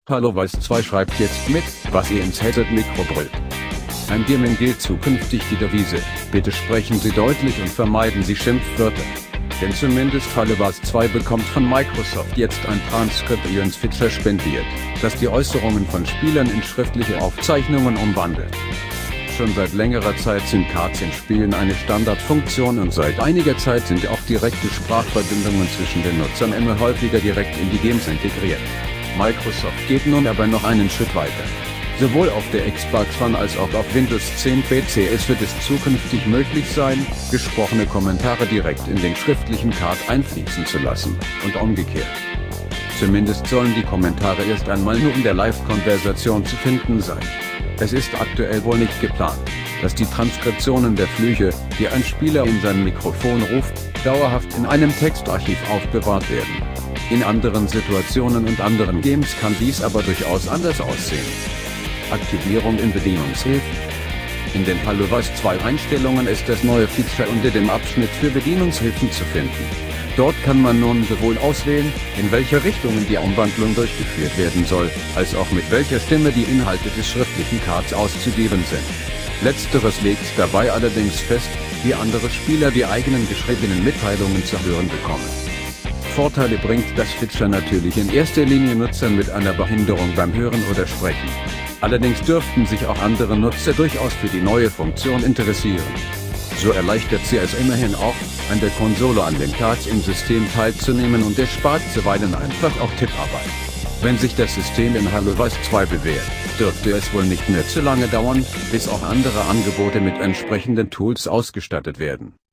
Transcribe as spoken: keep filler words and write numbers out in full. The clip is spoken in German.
HalloVoice zwei schreibt jetzt mit, was ihr ins Headset-Mikro brüllt. Beim Gaming gilt zukünftig die Devise, bitte sprechen Sie deutlich und vermeiden Sie Schimpfwörter. Denn zumindest HalloVoice zwei bekommt von Microsoft jetzt ein Transkriptionsfeature spendiert, das die Äußerungen von Spielern in schriftliche Aufzeichnungen umwandelt. Schon seit längerer Zeit sind Cards in Spielen eine Standardfunktion und seit einiger Zeit sind auch direkte Sprachverbindungen zwischen den Nutzern immer häufiger direkt in die Games integriert. Microsoft geht nun aber noch einen Schritt weiter. Sowohl auf der Xbox One als auch auf Windows zehn P C es wird es zukünftig möglich sein, gesprochene Kommentare direkt in den schriftlichen Card einfließen zu lassen, und umgekehrt. Zumindest sollen die Kommentare erst einmal nur in der Live-Konversation zu finden sein. Es ist aktuell wohl nicht geplant, dass die Transkriptionen der Flüche, die ein Spieler in sein Mikrofon ruft, dauerhaft in einem Textarchiv aufbewahrt werden. In anderen Situationen und anderen Games kann dies aber durchaus anders aussehen. Aktivierung in Bedienungshilfen. In den HalloVoice zwei Einstellungen ist das neue Feature unter dem Abschnitt für Bedienungshilfen zu finden. Dort kann man nun sowohl auswählen, in welche Richtung die Umwandlung durchgeführt werden soll, als auch mit welcher Stimme die Inhalte des schriftlichen Cards auszugeben sind. Letzteres legt dabei allerdings fest, wie andere Spieler die eigenen geschriebenen Mitteilungen zu hören bekommen. Vorteile bringt das Feature natürlich in erster Linie Nutzern mit einer Behinderung beim Hören oder Sprechen. Allerdings dürften sich auch andere Nutzer durchaus für die neue Funktion interessieren. So erleichtert sie es immerhin auch, an der Konsole an den Cards im System teilzunehmen und erspart zuweilen einfach auch Tipparbeit. Wenn sich das System in HalloVoice zwei bewährt, dürfte es wohl nicht mehr zu lange dauern, bis auch andere Angebote mit entsprechenden Tools ausgestattet werden.